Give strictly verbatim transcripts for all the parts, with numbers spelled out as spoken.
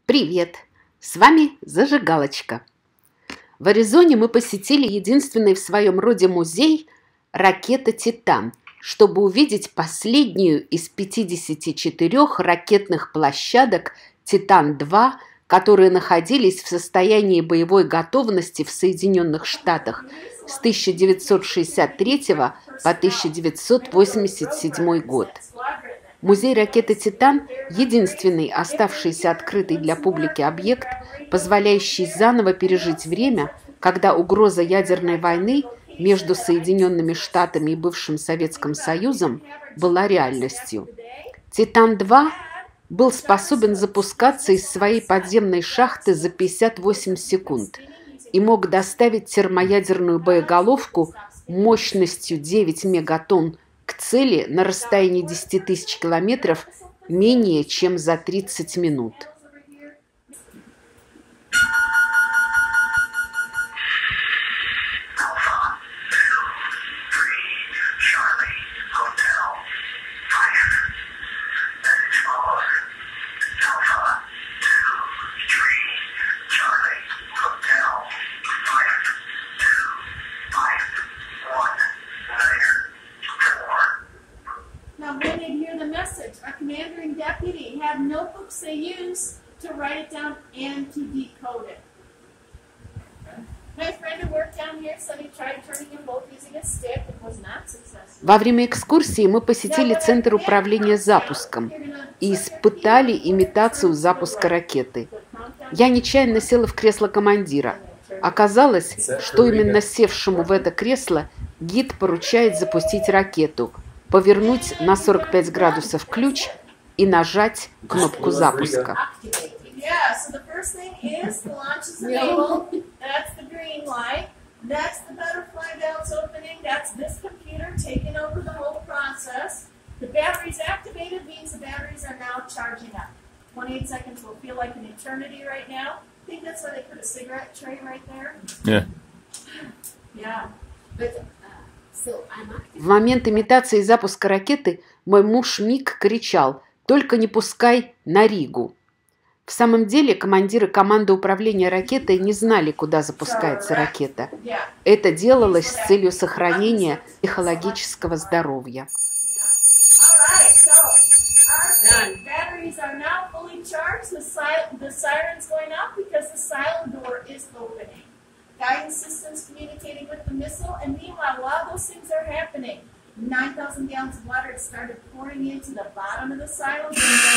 Привет! С вами Зажигалочка. В Аризоне мы посетили единственный в своем роде музей «Ракета Титан», чтобы увидеть последнюю из пятидесяти четырёх ракетных площадок «Титан-два», которые находились в состоянии боевой готовности в Соединенных Штатах с тысяча девятьсот шестьдесят третьего по тысяча девятьсот восемьдесят седьмой год. Музей ракеты «Титан» – единственный оставшийся открытый для публики объект, позволяющий заново пережить время, когда угроза ядерной войны между Соединенными Штатами и бывшим Советским Союзом была реальностью. «Титан-два» был способен запускаться из своей подземной шахты за пятьдесят восемь секунд и мог доставить термоядерную боеголовку мощностью девять мегатонн к цели на расстоянии десяти тысяч километров менее чем за тридцать минут. Our commander and deputy have notebooks they use to write it down and to decode it. My friend who worked down here said he tried turning them both using a stick and was not successful. Во время экскурсии мы посетили Центр управления запуском и испытали имитацию запуска ракеты. Я нечаянно села в кресло командира. Оказалось, что именно севшему в это кресло гид поручает запустить ракету, повернуть на сорок пять градусов ключ и нажать кнопку запуска. В момент имитации запуска ракеты мой муж Мик кричал: «Только не пускай на Ригу». В самом деле командиры команды управления ракетой не знали, куда запускается ракета. Это делалось с целью сохранения психологического здоровья. Guidance systems communicating with the missile, and meanwhile, while those things are happening, nine thousand gallons of water had started pouring into the bottom of the silo.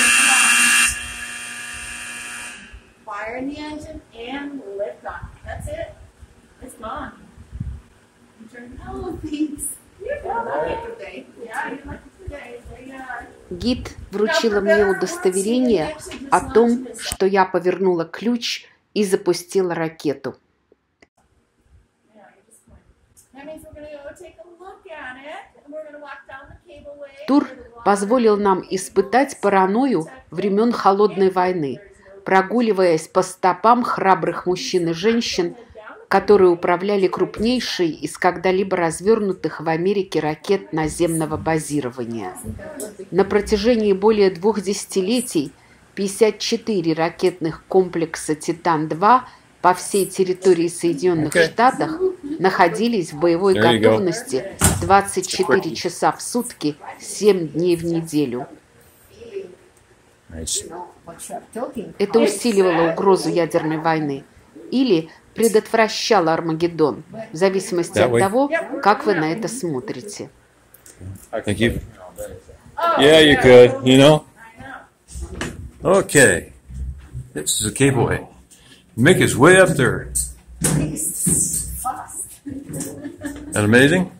Fire in the engine and lift off. That's it. It's gone. You turn oh, thanks. You're lucky today. Yeah, you're lucky today. Yeah. Гид вручила мне удостоверение о том, что я повернула ключ и запустила ракету. Тур позволил нам испытать паранойю времен Холодной войны, прогуливаясь по стопам храбрых мужчин и женщин, которые управляли крупнейшей из когда-либо развернутых в Америке ракет наземного базирования. На протяжении более двух десятилетий пятьдесят четыре ракетных комплекса «Титан-два» по всей территории Соединенных okay. Штатов находились в боевой There готовности двадцать четыре часа в сутки, семь дней в неделю. Nice. Это усиливало угрозу ядерной войны или предотвращало Армагеддон, в зависимости от того, как вы на это смотрите. Thank you. Yeah, you could, you know. Okay. This is a K-boy. Mick is way up there. Isn't that amazing?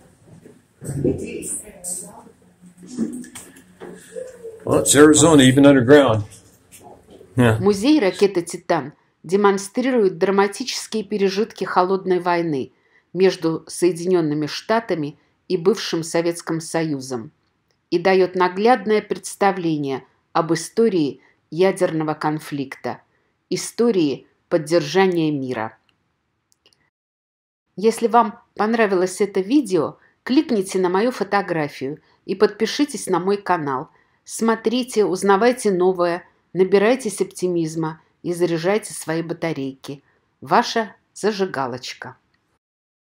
Well, it's Arizona, even underground. Yeah. Музей ракеты «Титан» демонстрирует драматические пережитки Холодной войны между Соединенными Штатами и бывшим Советским Союзом и дает наглядное представление об истории ядерного конфликта, истории поддержания мира. Если вам понравилось это видео, кликните на мою фотографию и подпишитесь на мой канал. Смотрите, узнавайте новое, набирайтесь оптимизма и заряжайте свои батарейки. Ваша зажигалочка.